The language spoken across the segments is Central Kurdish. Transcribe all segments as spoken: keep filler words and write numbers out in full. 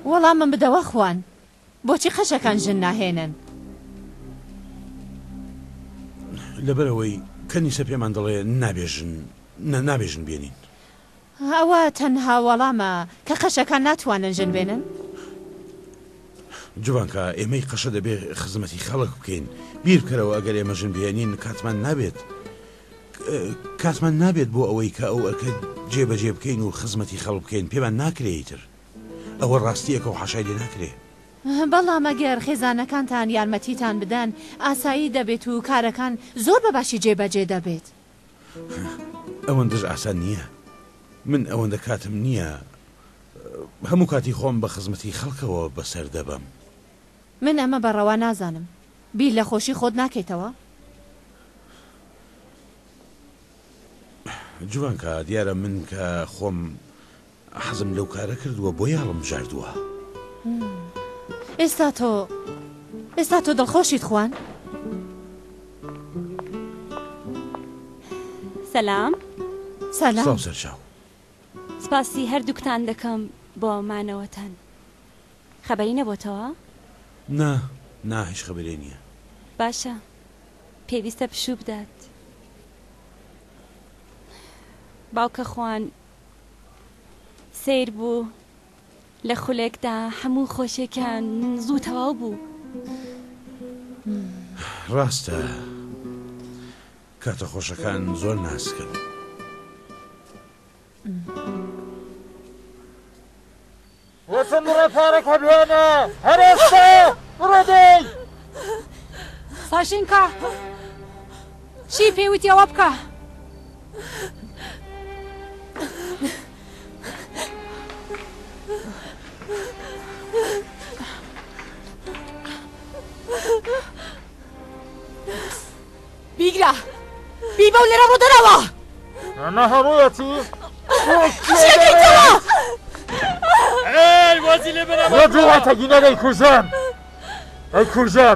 وەڵام من بدەوە خوان بۆچی خەشەکان ژن ناهێنن لەبەرەوەی کەنیسە پێمان دەڵێ نابێژن نابێژن بێنین ئەوە تەنها وەڵامە کە خەشەکان ناتوانن ژن بێنن جوانکە ئێمەی قەشە دەبێ خزمەتی خەڵک بکەین بیر بکەرەوە ئەگەر ئێمە ژن بێنین کاتمان نابێت کاتمان نابێت بۆ ئەوەی کە ئەو ئەرکە جێبەجێ بکەین و خزمەتی خەڵک بکەین پێمان ناکرێتر ئەوە ڕاستیەکە و حەشای لێ ناکرێ بەڵام ئەگەر خێزانەکانتان یارمەتیتان بدەن ئاسایی دەبێت و کارەکان زۆر بەباشی جێبەجێ دەبێت ئەوەندەش ئاسان نییە من ئەوەندە کاتم نییە هەموو کاتی خۆم بە خزمەتی خەڵکەوە بەسەر دەبم من ئەمە بەڕەوا نازانم بیر لە خۆشی خۆت ناکەیتەوە جوانکە دیارە من کە خۆم حەزم لەو کارە کردووە بۆ یاڵم ژاردووە ئێستا تۆ ئێستا تۆ دڵخۆشیت خوان سەلام سەلام سەرچاو سپاسی هەردووکتان دەکەم بۆ مانەوەتان خەبەری نەبووتەوە؟ نا نا هیچ خەبەرێ نییە باشە پێویستە پشوو بدات باوکە خوان سیر بوو لە خولێکدا هەموو خۆشیەکان زوو تەواو بوو ڕاستە کاتە خۆشەکان زۆر ناسکن وەچەند ڕێ پارێک هەبوێنە هەرێستا ڕێدەی ساشینکە چی پێویستی ئەوە بکە بیگرە بیبە و لێرە ڕۆدەرەوە ئەمە هەموویەتی چێکەیتەوە ئەی وەزی لێ بەرە وە جوڵاتە گینەرەی کوژەم ئەی کوژەم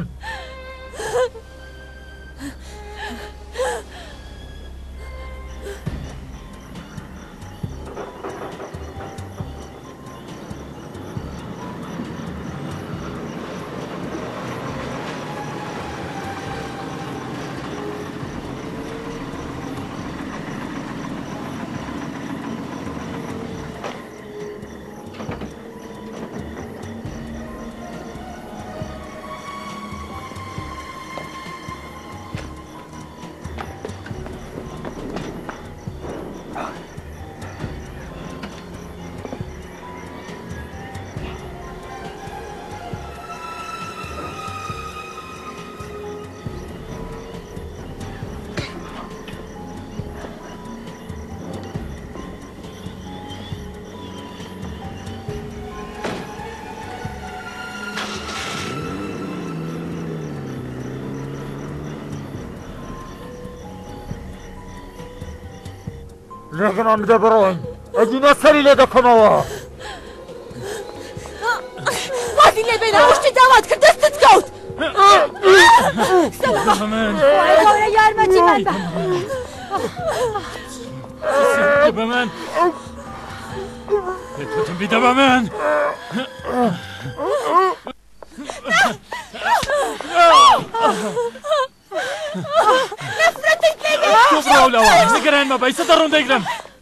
لێگەنان بدە بڕۆین ئەگینە سەری لێ دەکەمەوە وازی لێ بێنە شتی داوات کرد دەستت کەوت گەورە یارمەتیمان بە بە من پێتوتم بیدە بە من نەفرەتت لێ تۆ بڕۆ لەوە نگەران مەبە ئیستا دەڕۆن دەیگرم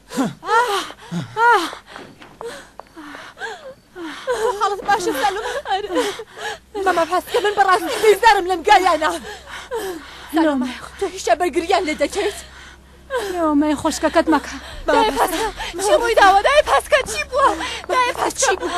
حاڵت باشە سەلوم مەمە پەسکە من بەڕاستی بیزارم لەم گایانە سەلوم تۆ هیچە بەرگریان لێ دەکەیت لێوەمەی خۆشکەکەت مەکە دای پەسکە چی ڕووی داوە دای پەسکە چی بووە دای پەس چی بووە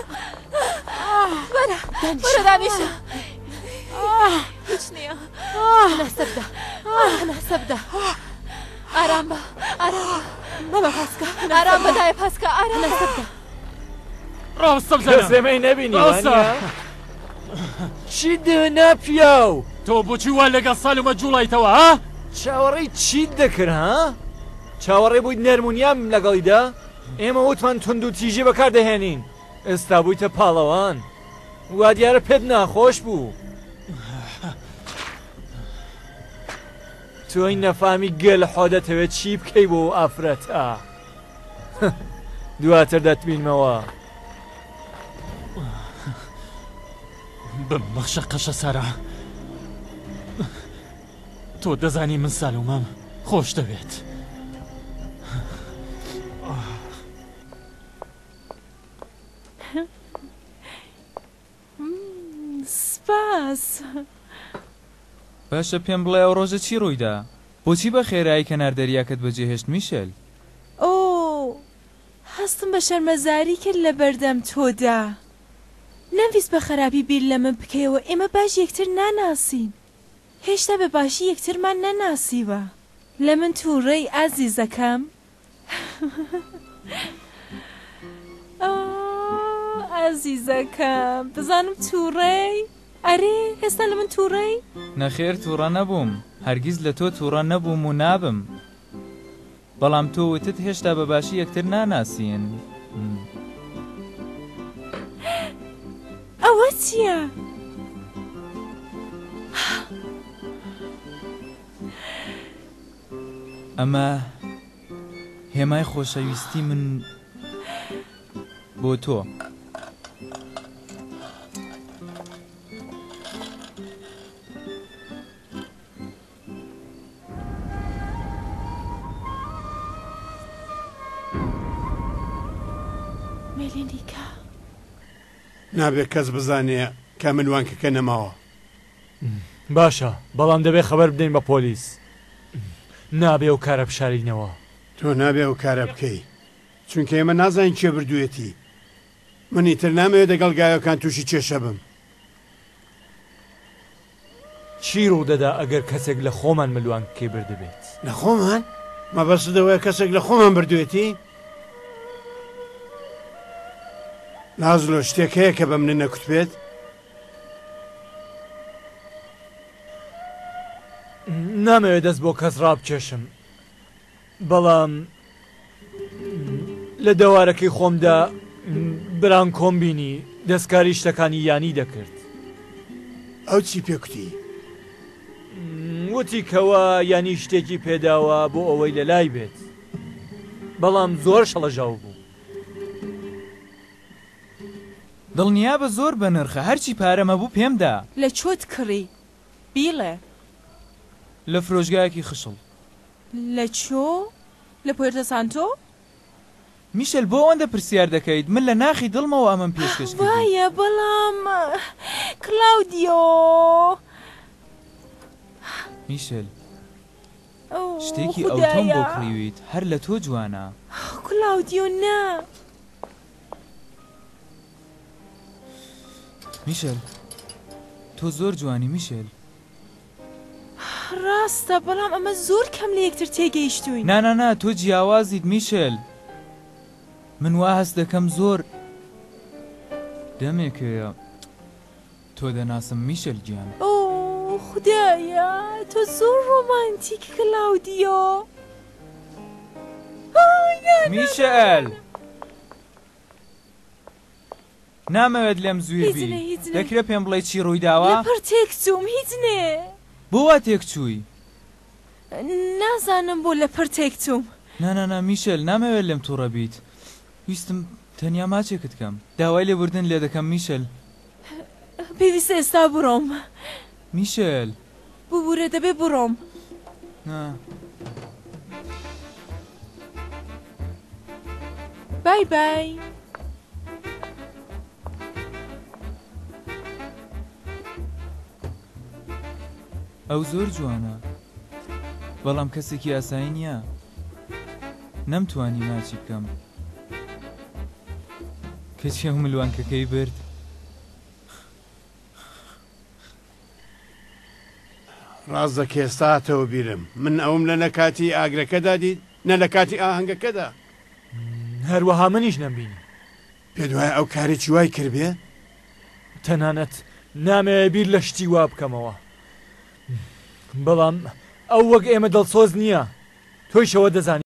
وەرە وەرە دانیشە هیچ نییە هەناسە بدە هەناسە بدە ئارام بە ئارام مەمە پەسکە ئارام بە دای پەسکە ئارام هەناسە بدە ڕاستە بزەنە دەستێمەی نەبینی وانە چی دێنە پیاو تۆ بۆچی وا لەگەڵ ساڵمە جوڵایتەوە ها چاوەڕێی چیت دەکرد ها چاوەڕێ بوویت نەرمونیام لەگەڵیدا ئێمە وتمان تونند و تیژی بەکاردەهێنین ئێستا بوویتە پاڵەوان وا دیارە پێت ناخۆش بوو تۆی نەفامی گەل حۆدەتەوێت چی بکەی بۆ ئافرەتە دواتر دەتبینمەوە بمەخشە قەشە سارا تۆ دەزانی من سالومەم خۆش دەوێت سپاس باشە پێم بڵێ ئەو ڕۆژە چی ڕوویدا بۆچی بە خێرایی کەنار دەریاکەت بەجێهێشت میشێل ئۆ هەستم بە شەرمەزاری کرد لە بەردەم تۆدا نەمویست بە خراپی بیر لە من بکەیەوە ئێمە باش یەکتر ناناسین هێشتا بە باشی یەکترمان نەناسیوە لە من تووڕێی ئازیزەکەم ئازیزەکەم بزانم تووڕێی ئەرێ هێستا لە من تووڕێی نەخێر تووڕە نەبووم هەرگیز لە تۆ تووڕە نەبووم و نابم بەڵام تۆ وتت هێشتا بە باشی یەکتر ناناسین ئەوە چییە؟ ئەمە هێمای خۆشەویستی من بۆ تۆ مێلینیکا نابێت کەس بزانێ کە من وانکەکە نەماوە باشە بەڵام دەبێت خەبەر بدەین بە پۆلیس نابێ و کارە بشارینەوە تۆ نابێ و کارە بکەی چونکە ئێمە نازانین کێ بردوێتی من ئیتر نامەوێت دەگەڵ گایەکان تووشی کێشە بم چی ڕوو دەدا ئەگەر کەسێک لە خۆمان ملوان کێ بردبێت لە خۆمان مەبەستدەوەی کەسێک لە خۆمان بردوێتی لازلۆ شتێک هەیە کە بە منە نەکوت بێت نامەوێت دەست بۆ کەس ڕابکێشم بەڵام لە دەوارەکەی خۆمدا بران کۆمبینی دەستکاری شتەکانی یانی دەکرد ئەو چی پێکوتی؟ وتی کەوە ینی شتێکی پێداوە بۆ ئەوەی لە لای بێت بەڵام زۆر شەڵەژاو بوو دڵنیا بە زۆر بە نرخە هەرچی پارەمە بوو پێمدا لە چۆت کڕی بیڵێ لە فرۆژگایەکی خشڵ لە چۆ؟ لە پۆرتە سانتۆ؟ میشل بۆ ئەوەندە پرسیار دەکەیت من لە ناخی دڵمەوە ئەمەم پێشکەش کردم وایە بەڵام کلاودیۆ میشل شتێکی ئەوتۆم بۆ کڕیویت هەر لە تۆ جوانە کلاودیۆ نا میشل تۆ زۆر جوانی میشل ڕاستە بەڵام ئەمە زۆر کەم لە یەکتر تێگەیشتوین نانانا تۆ جیاوازیت میشل من وا هەست دەکەم زۆر دەمێکەیە تۆ دەناسم میشل گیان ئۆ خودایە تۆ زۆر ڕۆمانتیک کلاودیۆ میشل نامەوێت لێم زویر بی دەکرێ پێم بڵێ چی ڕووی داوە؟ لەپەر تێکچووم هیچ نێ بۆ وا تێکچووی؟ نازانم بۆ لەپەر تێکچووم نانانا میشل نامەوێت لێم تووڕە بیت ویستم تەنیا ماچێکت کەم داوای لێبوردن لێ دەکەم میشل پێویستە ئێستا بڕۆم میشل ببوورە دەبێ بڕۆم بای بای ئەو زۆر جوانە بەڵام کەسێکی ئاسایی نییە نەمتوانی ماچی بکەم کەچی ئەو ملوانکەکەی برد ڕاز دەکە ئێستاتەوە بیرم من ئەوم لە نەکاتی ئاگرەکەدا دیت نە لە کاتی ئاهەنگەکەدا هەروەها منیش نەمبینی پێ دوایە ئەو کارێکی وای کردبێ تەنانەت نامەوێت بیر لە شتی وا بکەمەوە بەڵام ئەو وەک ئێمە دڵسۆز نییە تۆیشەوە دەزانی